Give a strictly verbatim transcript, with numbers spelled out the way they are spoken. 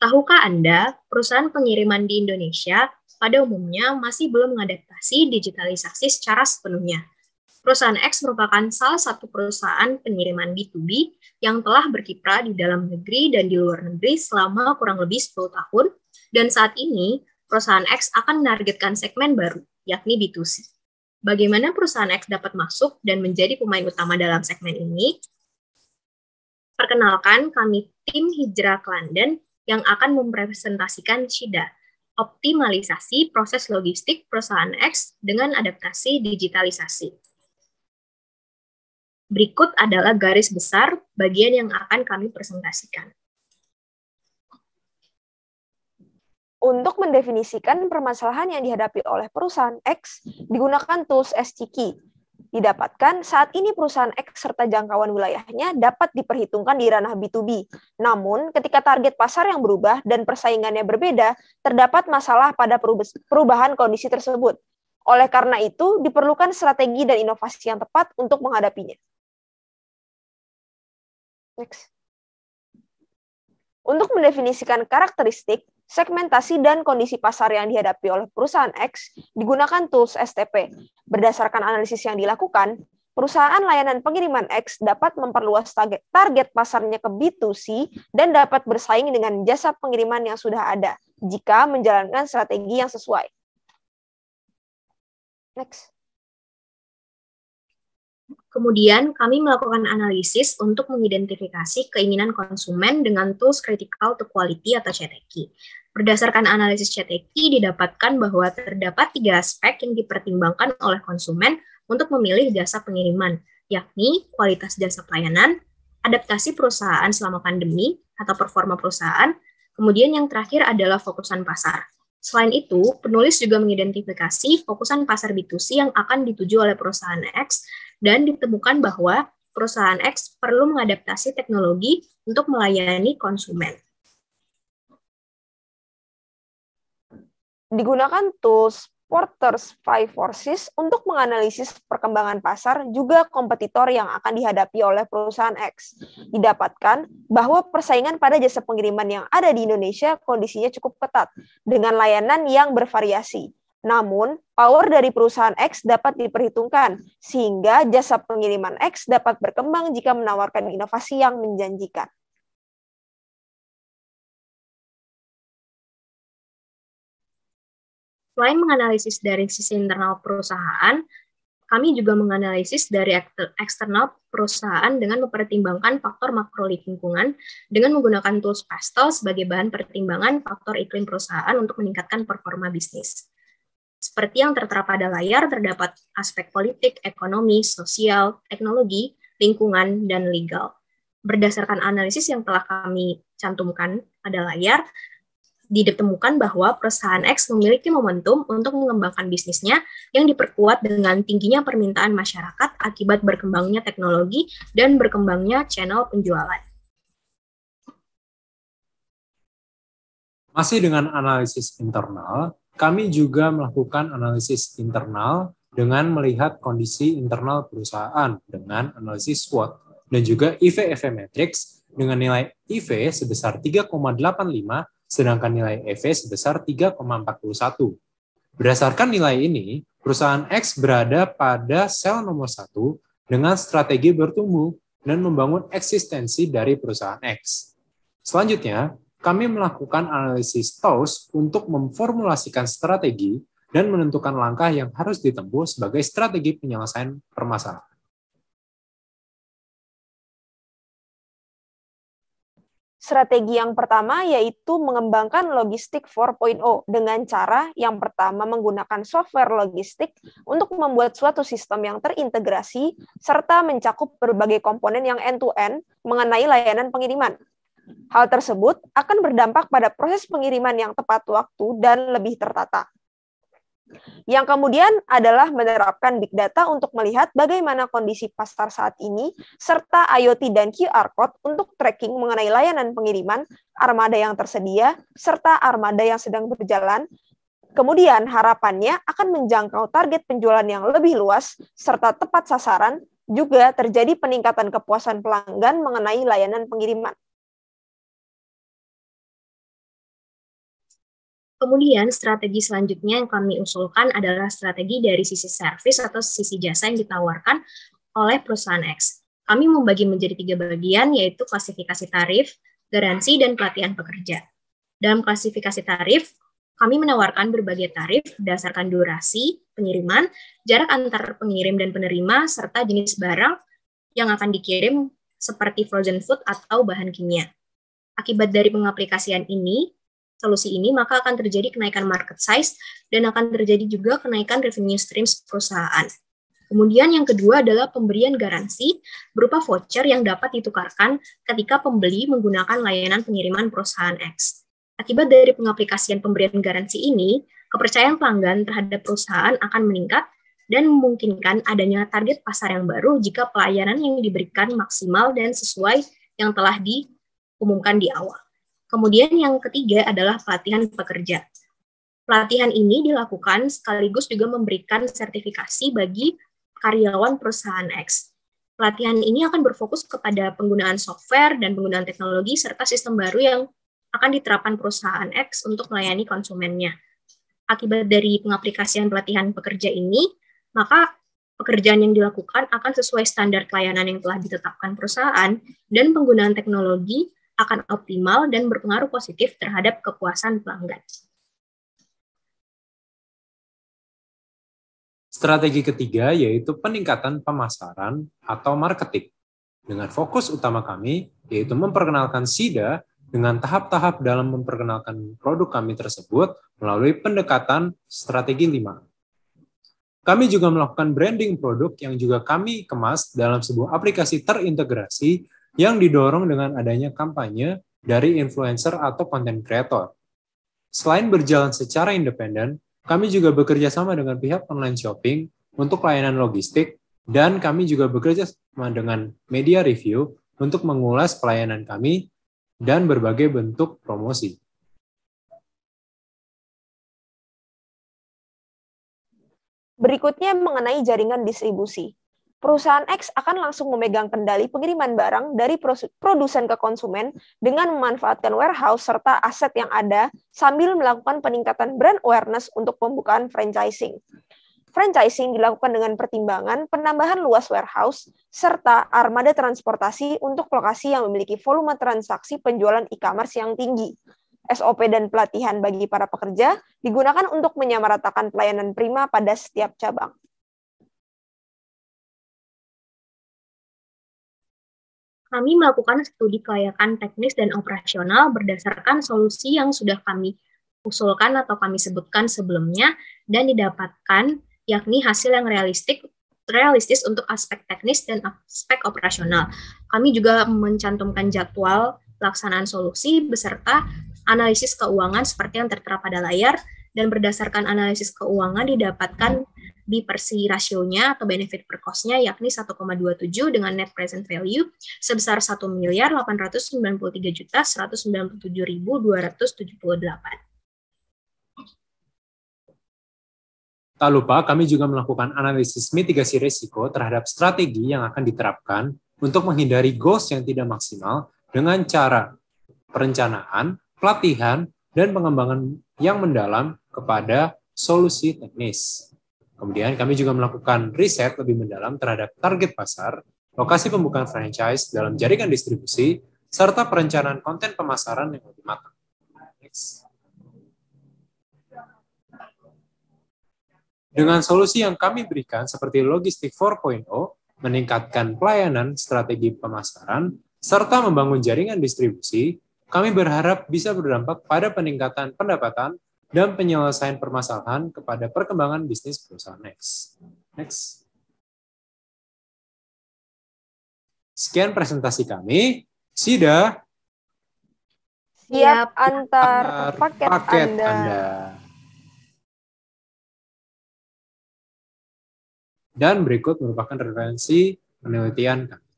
Tahukah Anda, perusahaan pengiriman di Indonesia pada umumnya masih belum mengadaptasi digitalisasi secara sepenuhnya. Perusahaan X merupakan salah satu perusahaan pengiriman B to B yang telah berkiprah di dalam negeri dan di luar negeri selama kurang lebih sepuluh tahun, dan saat ini perusahaan X akan menargetkan segmen baru, yakni B to C. Bagaimana perusahaan X dapat masuk dan menjadi pemain utama dalam segmen ini? Perkenalkan, kami tim Hijrah London yang akan mempresentasikan Shida, optimalisasi proses logistik perusahaan X dengan adaptasi digitalisasi. Berikut adalah garis besar bagian yang akan kami presentasikan. Untuk mendefinisikan permasalahan yang dihadapi oleh perusahaan X, digunakan tools S C Key. Didapatkan saat ini perusahaan X serta jangkauan wilayahnya dapat diperhitungkan di ranah B to B. Namun, ketika target pasar yang berubah dan persaingannya berbeda, terdapat masalah pada perubahan kondisi tersebut. Oleh karena itu, diperlukan strategi dan inovasi yang tepat untuk menghadapinya. Next. Untuk mendefinisikan karakteristik, segmentasi dan kondisi pasar yang dihadapi oleh perusahaan X, digunakan tools S T P. Berdasarkan analisis yang dilakukan, perusahaan layanan pengiriman X dapat memperluas target, target pasarnya ke B to C dan dapat bersaing dengan jasa pengiriman yang sudah ada jika menjalankan strategi yang sesuai. Next. Kemudian, kami melakukan analisis untuk mengidentifikasi keinginan konsumen dengan tools Critical to Quality atau C T Q. Berdasarkan analisis C T Q, didapatkan bahwa terdapat tiga aspek yang dipertimbangkan oleh konsumen untuk memilih jasa pengiriman, yakni kualitas jasa pelayanan, adaptasi perusahaan selama pandemi atau performa perusahaan, kemudian yang terakhir adalah fokusan pasar. Selain itu, penulis juga mengidentifikasi fokusan pasar B to C yang akan dituju oleh perusahaan X dan ditemukan bahwa perusahaan X perlu mengadaptasi teknologi untuk melayani konsumen. Digunakan tools Porter's Five Forces untuk menganalisis perkembangan pasar juga kompetitor yang akan dihadapi oleh perusahaan X. Didapatkan bahwa persaingan pada jasa pengiriman yang ada di Indonesia kondisinya cukup ketat dengan layanan yang bervariasi. Namun, power dari perusahaan X dapat diperhitungkan sehingga jasa pengiriman X dapat berkembang jika menawarkan inovasi yang menjanjikan. Selain menganalisis dari sisi internal perusahaan, kami juga menganalisis dari eksternal perusahaan dengan mempertimbangkan faktor makro lingkungan dengan menggunakan tools Pastel sebagai bahan pertimbangan faktor iklim perusahaan untuk meningkatkan performa bisnis. Seperti yang tertera pada layar, terdapat aspek politik, ekonomi, sosial, teknologi, lingkungan, dan legal. Berdasarkan analisis yang telah kami cantumkan pada layar, ditemukan bahwa perusahaan X memiliki momentum untuk mengembangkan bisnisnya yang diperkuat dengan tingginya permintaan masyarakat akibat berkembangnya teknologi dan berkembangnya channel penjualan. Masih dengan analisis internal, kami juga melakukan analisis internal dengan melihat kondisi internal perusahaan dengan analisis SWOT dan juga I V F V Matrix dengan nilai I V sebesar tiga koma delapan lima sedangkan nilai E V sebesar tiga koma empat satu. Berdasarkan nilai ini, perusahaan X berada pada sel nomor satu dengan strategi bertumbuh dan membangun eksistensi dari perusahaan X. Selanjutnya, kami melakukan analisis T O S untuk memformulasikan strategi dan menentukan langkah yang harus ditempuh sebagai strategi penyelesaian permasalahan. Strategi yang pertama yaitu mengembangkan logistik empat titik nol dengan cara yang pertama menggunakan software logistik untuk membuat suatu sistem yang terintegrasi serta mencakup berbagai komponen yang end-to-end mengenai layanan pengiriman. Hal tersebut akan berdampak pada proses pengiriman yang tepat waktu dan lebih tertata. Yang kemudian adalah menerapkan big data untuk melihat bagaimana kondisi pasar saat ini, serta I o T dan Q R Code untuk tracking mengenai layanan pengiriman, armada yang tersedia, serta armada yang sedang berjalan. Kemudian harapannya akan menjangkau target penjualan yang lebih luas, serta tepat sasaran, juga terjadi peningkatan kepuasan pelanggan mengenai layanan pengiriman. Kemudian strategi selanjutnya yang kami usulkan adalah strategi dari sisi service atau sisi jasa yang ditawarkan oleh perusahaan X. Kami membagi menjadi tiga bagian, yaitu klasifikasi tarif, garansi, dan pelatihan pekerja. Dalam klasifikasi tarif, kami menawarkan berbagai tarif berdasarkan durasi, pengiriman, jarak antar pengirim dan penerima, serta jenis barang yang akan dikirim seperti frozen food atau bahan kimia. Akibat dari pengaplikasian ini, solusi ini, maka akan terjadi kenaikan market size dan akan terjadi juga kenaikan revenue streams perusahaan. Kemudian yang kedua adalah pemberian garansi berupa voucher yang dapat ditukarkan ketika pembeli menggunakan layanan pengiriman perusahaan X. Akibat dari pengaplikasian pemberian garansi ini, kepercayaan pelanggan terhadap perusahaan akan meningkat dan memungkinkan adanya target pasar yang baru jika pelayanan yang diberikan maksimal dan sesuai yang telah diumumkan di awal. Kemudian yang ketiga adalah pelatihan pekerja. Pelatihan ini dilakukan sekaligus juga memberikan sertifikasi bagi karyawan perusahaan X. Pelatihan ini akan berfokus kepada penggunaan software dan penggunaan teknologi serta sistem baru yang akan diterapkan perusahaan X untuk melayani konsumennya. Akibat dari pengaplikasian pelatihan pekerja ini, maka pekerjaan yang dilakukan akan sesuai standar pelayanan yang telah ditetapkan perusahaan dan penggunaan teknologi akan optimal dan berpengaruh positif terhadap kepuasan pelanggan. Strategi ketiga yaitu peningkatan pemasaran atau marketing. Dengan fokus utama kami yaitu memperkenalkan SIDA dengan tahap-tahap dalam memperkenalkan produk kami tersebut melalui pendekatan strategi lima. Kami juga melakukan branding produk yang juga kami kemas dalam sebuah aplikasi terintegrasi yang didorong dengan adanya kampanye dari influencer atau content creator. Selain berjalan secara independen, kami juga bekerja sama dengan pihak online shopping untuk layanan logistik, dan kami juga bekerja sama dengan media review untuk mengulas pelayanan kami dan berbagai bentuk promosi. Berikutnya mengenai jaringan distribusi. Perusahaan X akan langsung memegang kendali pengiriman barang dari produsen ke konsumen dengan memanfaatkan warehouse serta aset yang ada sambil melakukan peningkatan brand awareness untuk pembukaan franchising. Franchising dilakukan dengan pertimbangan penambahan luas warehouse serta armada transportasi untuk lokasi yang memiliki volume transaksi penjualan e-commerce yang tinggi. S O P dan pelatihan bagi para pekerja digunakan untuk menyamaratakan pelayanan prima pada setiap cabang. Kami melakukan studi kelayakan teknis dan operasional berdasarkan solusi yang sudah kami usulkan atau kami sebutkan sebelumnya dan didapatkan, yakni hasil yang realistik, realistis untuk aspek teknis dan aspek operasional. Kami juga mencantumkan jadwal pelaksanaan solusi beserta analisis keuangan seperti yang tertera pada layar, dan berdasarkan analisis keuangan didapatkan B per C rasionya atau benefit per cost-nya yakni satu koma dua tujuh dengan net present value sebesar satu miliar delapan ratus sembilan puluh tiga juta seratus sembilan puluh tujuh ribu dua ratus tujuh puluh delapan. Tak lupa kami juga melakukan analisis mitigasi risiko terhadap strategi yang akan diterapkan untuk menghindari goals yang tidak maksimal dengan cara perencanaan, pelatihan, dan pengembangan yang mendalam kepada solusi teknis. Kemudian kami juga melakukan riset lebih mendalam terhadap target pasar, lokasi pembukaan franchise dalam jaringan distribusi, serta perencanaan konten pemasaran yang lebih matang. Next. Dengan solusi yang kami berikan seperti Logistik empat titik nol, meningkatkan pelayanan, strategi pemasaran, serta membangun jaringan distribusi, kami berharap bisa berdampak pada peningkatan pendapatan dan penyelesaian permasalahan kepada perkembangan bisnis perusahaan Next. Next. Sekian presentasi kami. SIDA siap antar, antar paket, paket Anda. Anda. Dan berikut merupakan referensi penelitian kami.